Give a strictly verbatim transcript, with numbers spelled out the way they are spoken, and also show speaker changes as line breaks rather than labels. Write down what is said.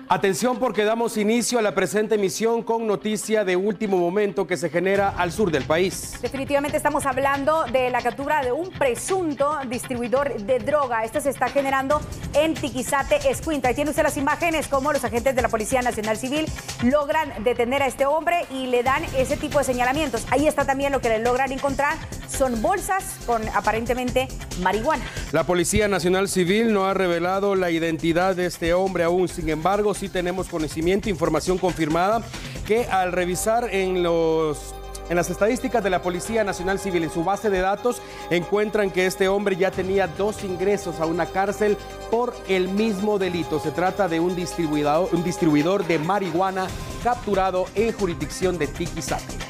Atención porque damos inicio a la presente emisión con noticia de último momento que se genera al sur del país.
Definitivamente estamos hablando de la captura de un presunto distribuidor de droga. Esto se está generando en Tiquizate, Escuintla. Ahí tiene usted las imágenes como los agentes de la Policía Nacional Civil logran detener a este hombre y le dan ese tipo de señalamientos. Ahí está también lo que le logran encontrar. Son bolsas con aparentemente marihuana.
La Policía Nacional Civil no ha revelado la identidad de este hombre aún. Sin embargo, sí tenemos conocimiento, información confirmada, que al revisar en los... En las estadísticas de la Policía Nacional Civil, en su base de datos, encuentran que este hombre ya tenía dos ingresos a una cárcel por el mismo delito. Se trata de un distribuidor, un distribuidor de marihuana capturado en jurisdicción de Tiquizate.